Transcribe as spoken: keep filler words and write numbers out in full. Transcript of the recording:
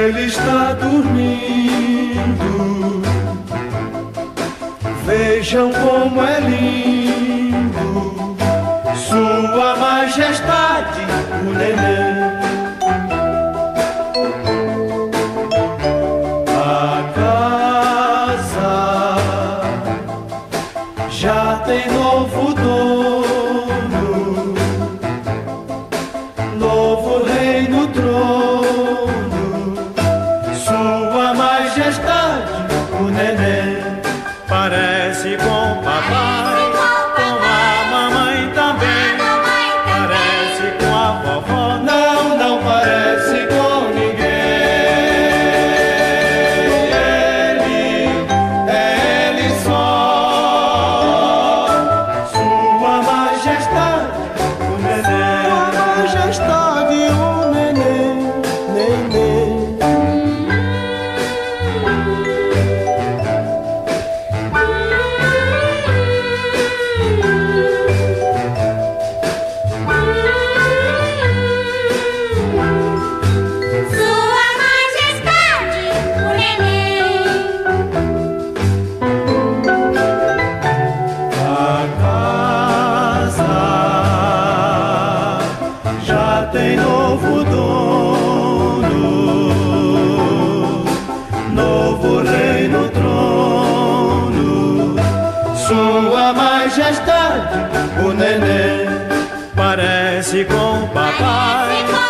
ele está dormindo. Vejam como é lindo, Sua Majestade, o neném. A casa já tem novo dono, novo rei no trono, Sua Majestade, o neném. Parece com o papai, com a mamãe também. Parece com a vovó, Não, não parece com ninguém. Ele, é ele só, Sua Majestade, o neném. Sua Majestade, o neném, neném. Tem novo dono, novo rei no trono, Sua Majestade, o neném. parece com o papai.